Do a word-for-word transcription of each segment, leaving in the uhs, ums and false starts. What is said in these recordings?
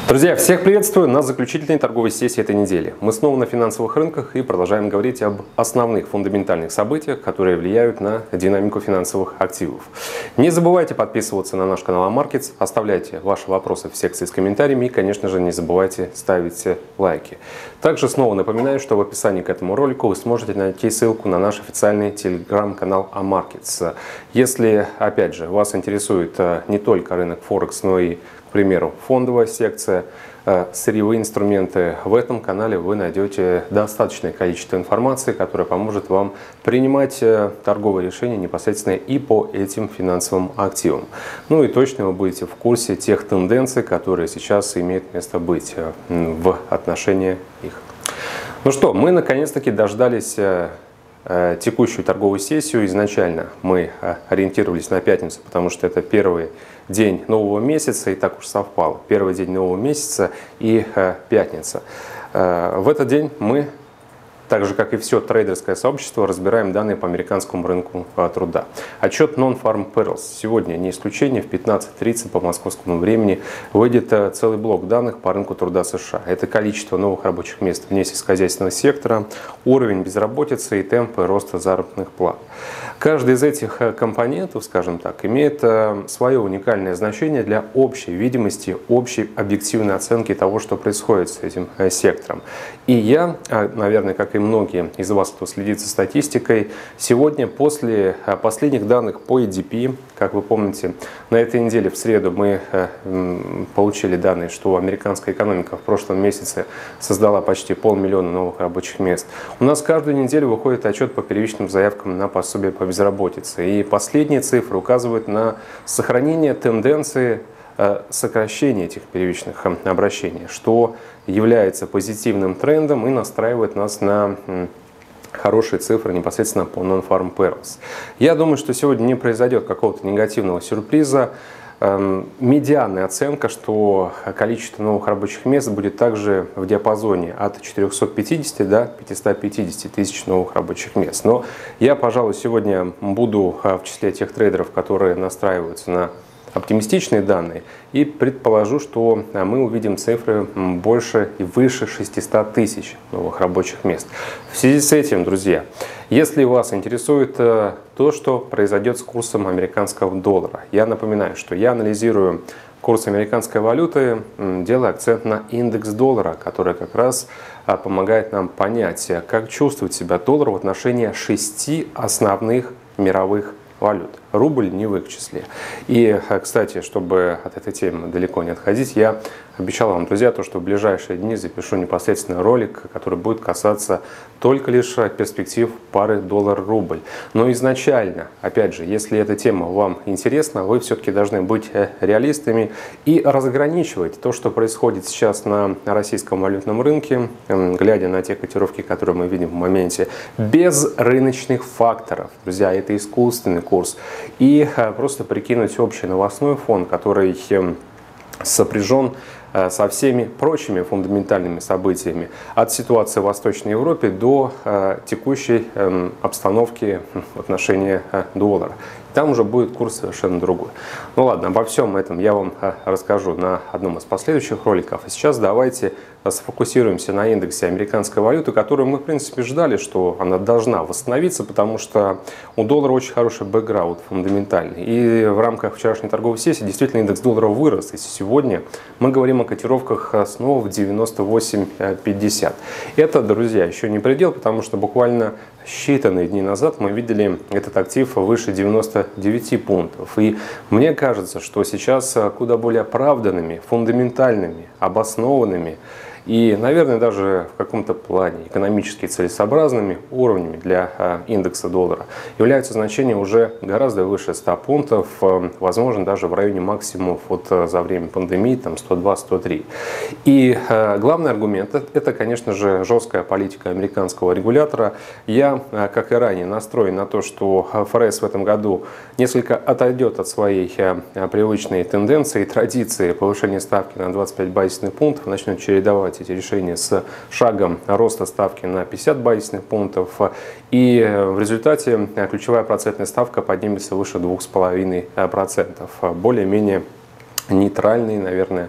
Друзья, всех приветствую на заключительной торговой сессии этой недели. Мы снова на финансовых рынках и продолжаем говорить об основных фундаментальных событиях, которые влияют на динамику финансовых активов. Не забывайте подписываться на наш канал Амаркетс, оставляйте ваши вопросы в секции с комментариями и, конечно же, не забывайте ставить лайки. Также снова напоминаю, что в описании к этому ролику вы сможете найти ссылку на наш официальный телеграм-канал Амаркетс. Если, опять же, вас интересует не только рынок Форекс, но и, к примеру, фондовая секция, сырьевые инструменты, в этом канале вы найдете достаточное количество информации, которая поможет вам принимать торговые решения непосредственно и по этим финансовым активам. Ну и точно вы будете в курсе тех тенденций, которые сейчас имеют место быть в отношении их. Ну что, мы наконец-таки дождались текущую торговую сессию. Изначально мы ориентировались на пятницу, потому что это первый день нового месяца, и так уж совпало. Первый день нового месяца и пятница. В этот день мы, так же как и все трейдерское сообщество, разбираем данные по американскому рынку труда. Отчет Non-Farm Payrolls сегодня не исключение. В пятнадцать тридцать по московскому времени выйдет целый блок данных по рынку труда США. Это количество новых рабочих мест вне сельскохозяйственного сектора, уровень безработицы и темпы роста заработных плат. Каждый из этих компонентов, скажем так, имеет свое уникальное значение для общей видимости, общей объективной оценки того, что происходит с этим сектором. И я, наверное, как и многие из вас, кто следит за статистикой, сегодня после последних данных по и ди пи, как вы помните, на этой неделе в среду мы получили данные, что американская экономика в прошлом месяце создала почти полмиллиона новых рабочих мест. У нас каждую неделю выходит отчет по первичным заявкам на пособие по безработице. И последние цифры указывают на сохранение тенденции сокращения этих первичных обращений, что является позитивным трендом и настраивает нас на хорошие цифры непосредственно по Non-Farm Payrolls. Я думаю, что сегодня не произойдет какого-то негативного сюрприза. Медианная оценка, что количество новых рабочих мест будет также в диапазоне от четырёхсот пятидесяти до пятисот пятидесяти тысяч новых рабочих мест. Но я, пожалуй, сегодня буду в числе тех трейдеров, которые настраиваются на оптимистичные данные, и предположу, что мы увидим цифры больше и выше шестисот тысяч новых рабочих мест. В связи с этим, друзья, если вас интересует то, что произойдет с курсом американского доллара, я напоминаю, что я анализирую курс американской валюты, делая акцент на индекс доллара, который как раз помогает нам понять, как чувствует себя доллар в отношении шести основных мировых валют. Рубль не в их числе. И, кстати, чтобы от этой темы далеко не отходить, я обещал вам, друзья, то, что в ближайшие дни запишу непосредственно ролик, который будет касаться только лишь перспектив пары доллар-рубль. Но изначально, опять же, если эта тема вам интересна, вы все-таки должны быть реалистами и разграничивать то, что происходит сейчас на российском валютном рынке, глядя на те котировки, которые мы видим в моменте, без рыночных факторов. Друзья, это искусственный курс. И просто прикинуть общий новостной фон, который сопряжен со всеми прочими фундаментальными событиями, от ситуации в Восточной Европе до текущей обстановки в отношении доллара. Там уже будет курс совершенно другой. Ну ладно, обо всем этом я вам расскажу на одном из последующих роликов. А сейчас давайте сфокусируемся на индексе американской валюты, которую мы, в принципе, ждали, что она должна восстановиться, потому что у доллара очень хороший бэкграунд фундаментальный. И в рамках вчерашней торговой сессии действительно индекс доллара вырос. И сегодня мы говорим о котировках снова в девяносто восемь пятьдесят. Это, друзья, еще не предел, потому что буквально считанные дни назад мы видели этот актив выше девяноста девяти пунктов. И мне кажется, что сейчас куда более оправданными, фундаментальными, обоснованными и, наверное, даже в каком-то плане экономически целесообразными уровнями для индекса доллара являются значения уже гораздо выше ста пунктов, возможно, даже в районе максимумов вот за время пандемии, там сто два — сто три. И главный аргумент – это, конечно же, жесткая политика американского регулятора. Я, как и ранее, настроен на то, что эф эр эс в этом году несколько отойдет от своей привычной тенденции и традиции повышения ставки на двадцать пять базисных пунктов, начнет чередовать эти решения с шагом роста ставки на пятьдесят базисных пунктов. И в результате ключевая процентная ставка поднимется выше двух с половиной процентов. Более-менее нейтральный, наверное,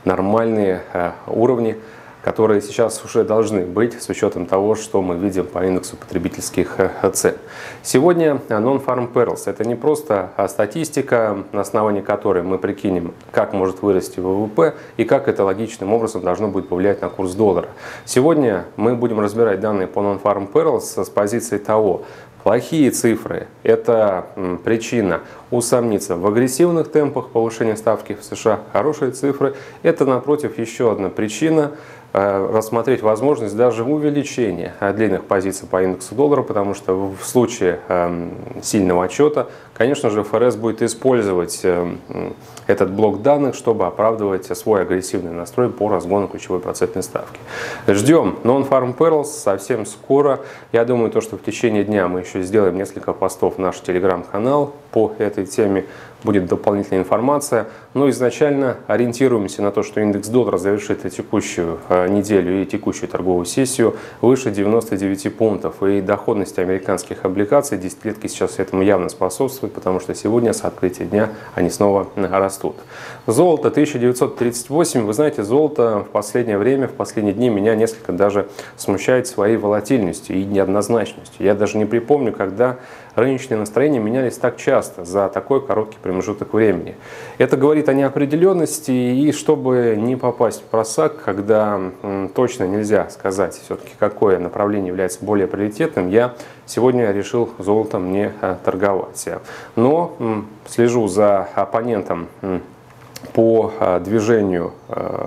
нормальные уровни, которые сейчас уже должны быть с учетом того, что мы видим по индексу потребительских цен. Сегодня Non-Farm Payrolls – это не просто статистика, на основании которой мы прикинем, как может вырасти ВВП и как это логичным образом должно будет повлиять на курс доллара. Сегодня мы будем разбирать данные по Non-Farm Payrolls с позиции того, плохие цифры – это причина усомниться в агрессивных темпах повышения ставки в США. Хорошие цифры – это, напротив, еще одна причина рассмотреть возможность даже увеличения длинных позиций по индексу доллара, потому что в случае сильного отчета, конечно же, эф эр эс будет использовать этот блок данных, чтобы оправдывать свой агрессивный настрой по разгону ключевой процентной ставки. Ждем Non-Farm Payrolls совсем скоро. Я думаю, то, что в течение дня мы еще сделаем несколько постов в наш телеграм-канал по этой теме. Будет дополнительная информация. Но изначально ориентируемся на то, что индекс доллара завершит текущую неделю и текущую торговую сессию выше девяноста девяти пунктов. И доходность американских облигаций десятилетки сейчас этому явно способствует, потому что сегодня с открытия дня они снова растут. Золото тысяча девятьсот тридцать восемь. Вы знаете, золото в последнее время, в последние дни меня несколько даже смущает своей волатильностью и неоднозначностью. Я даже не припомню, когда рыночные настроения менялись так часто за такой короткий промежуток времени. Это говорит о неопределенности, и чтобы не попасть в просак, когда м, точно нельзя сказать все-таки, какое направление является более приоритетным, я сегодня решил золотом не а, торговать. Но м, слежу за оппонентом м, по а, движению а,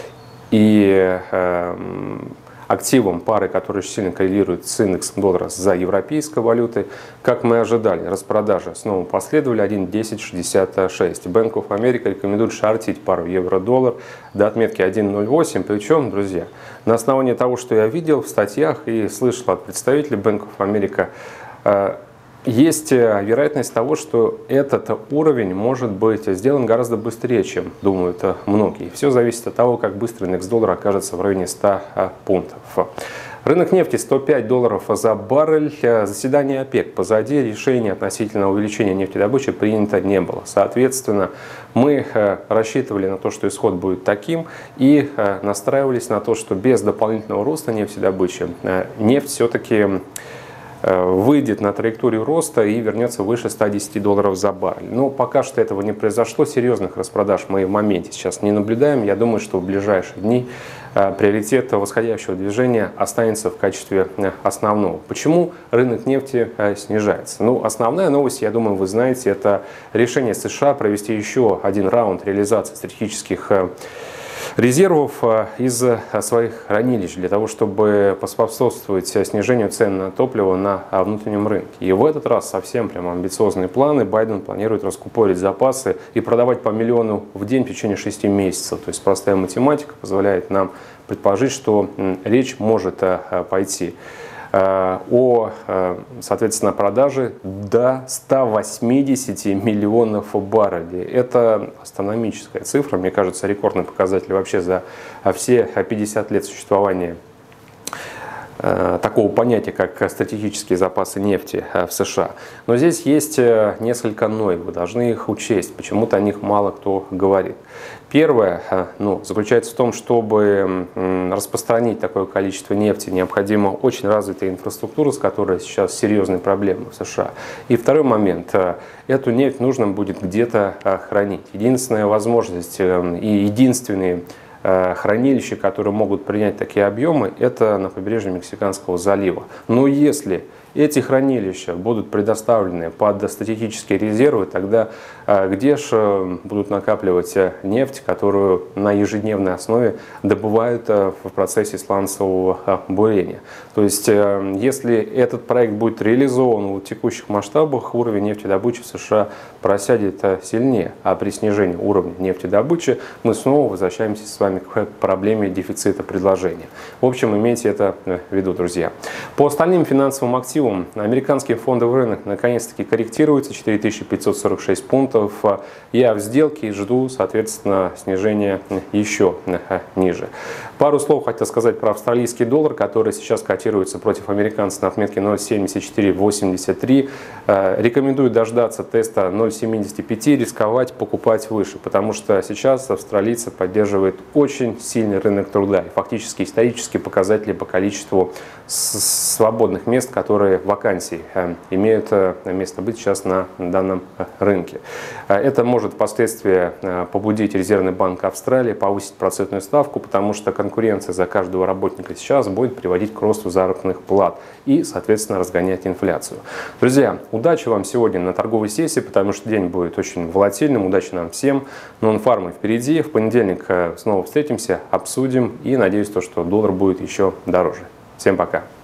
и а, активам пары, которые очень сильно коррелируют с индексом доллара за европейской валютой. Как мы ожидали, распродажи снова последовали один десять шестьдесят шесть. Bank of America рекомендует шортить пару евро-доллар до отметки один ноль восемь. Причем, друзья, на основании того, что я видел в статьях и слышал от представителей Bank of America, есть вероятность того, что этот уровень может быть сделан гораздо быстрее, чем думают многие. Все зависит от того, как быстро индекс доллара окажется в районе ста пунктов. Рынок нефти сто пять долларов за баррель. Заседание ОПЕК позади, решение относительно увеличения нефтедобычи принято не было. Соответственно, мы рассчитывали на то, что исход будет таким, и настраивались на то, что без дополнительного роста нефтедобычи нефть все-таки выйдет на траекторию роста и вернется выше ста десяти долларов за баррель. Но пока что этого не произошло, серьезных распродаж мы в моменте сейчас не наблюдаем. Я думаю, что в ближайшие дни приоритет восходящего движения останется в качестве основного. Почему рынок нефти снижается? Ну, основная новость, я думаю, вы знаете, это решение США провести еще один раунд реализации стратегических резервов из своих хранилищ для того, чтобы поспособствовать снижению цен на топливо на внутреннем рынке. И в этот раз совсем прям амбициозные планы. Байден планирует раскупорить запасы и продавать по миллиону в день в течение шести месяцев. То есть простая математика позволяет нам предположить, что речь может пойти о, соответственно, продаже до ста восьмидесяти миллионов баррелей. Это астрономическая цифра, мне кажется, рекордный показатель вообще за все пятьдесят лет существования такого понятия, как стратегические запасы нефти в США. Но здесь есть несколько «но», и вы должны их учесть. Почему-то о них мало кто говорит. Первое, ну, заключается в том, чтобы распространить такое количество нефти, необходима очень развитая инфраструктура, с которой сейчас серьезные проблемы в США. И второй момент, эту нефть нужно будет где-то хранить. Единственная возможность и единственные хранилища, которые могут принять такие объемы, это на побережье Мексиканского залива. Но если эти хранилища будут предоставлены под стратегические резервы, тогда где же будут накапливать нефть, которую на ежедневной основе добывают в процессе сланцевого бурения? То есть, если этот проект будет реализован в текущих масштабах, уровень нефтедобычи в США просядет сильнее, а при снижении уровня нефтедобычи мы снова возвращаемся с вами к проблеме дефицита предложения. В общем, имейте это в виду, друзья. По остальным финансовым активам активам. Американский фондовый рынок наконец-таки корректируется, четыре тысячи пятьсот сорок шесть пунктов. Я в сделке жду, соответственно, снижения еще ниже. Пару слов хотел сказать про австралийский доллар, который сейчас котируется против американца на отметке ноль семьдесят четыре восемьдесят три. Рекомендую дождаться теста ноль семьдесят пять, рисковать, покупать выше, потому что сейчас австралийцы поддерживают очень сильный рынок труда. И фактически исторические показатели по количеству свободных мест, которые вакансий имеют место быть сейчас на данном рынке. Это может впоследствии побудить Резервный банк Австралии повысить процентную ставку, потому что конкуренция за каждого работника сейчас будет приводить к росту заработных плат и, соответственно, разгонять инфляцию. Друзья, удачи вам сегодня на торговой сессии, потому что день будет очень волатильным. Удачи нам всем. Нонфармы впереди. В понедельник снова встретимся, обсудим и надеюсь, что доллар будет еще дороже. Всем пока!